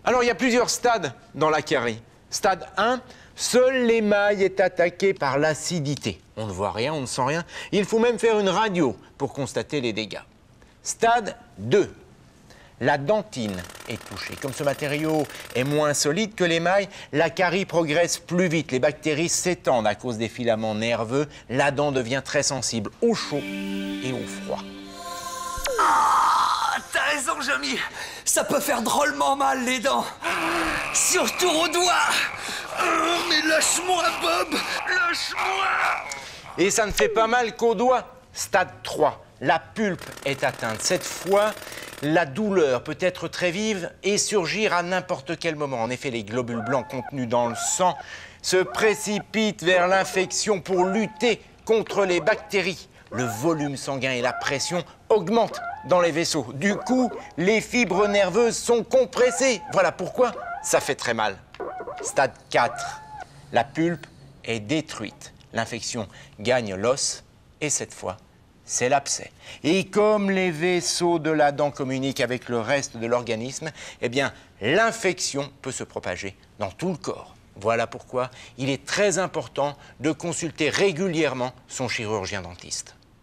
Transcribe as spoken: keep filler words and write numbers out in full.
Alors, il y a plusieurs stades dans la carie. Stade un, seul l'émail est attaqué par l'acidité. On ne voit rien, on ne sent rien. Il faut même faire une radio pour constater les dégâts. Stade deux, la dentine est touchée. Comme ce matériau est moins solide que l'émail, la carie progresse plus vite. Les bactéries s'étendent à cause des filaments nerveux. La dent devient très sensible au chaud et au froid. Ah, t'as raison, Jamy. Ça peut faire drôlement mal, les dents. Surtout aux doigts. Oh, mais lâche-moi, Bob. Lâche-moi. Et ça ne fait pas mal qu'aux doigts. Stade trois, la pulpe est atteinte. Cette fois, la douleur peut être très vive et surgir à n'importe quel moment. En effet, les globules blancs contenus dans le sang se précipitent vers l'infection pour lutter contre les bactéries. Le volume sanguin et la pression augmentent dans les vaisseaux. Du coup, les fibres nerveuses sont compressées. Voilà pourquoi ça fait très mal. Stade quatre, la pulpe est détruite. L'infection gagne l'os et cette fois, c'est l'abcès. Et comme les vaisseaux de la dent communiquent avec le reste de l'organisme, eh bien, l'infection peut se propager dans tout le corps. Voilà pourquoi il est très important de consulter régulièrement son chirurgien dentiste.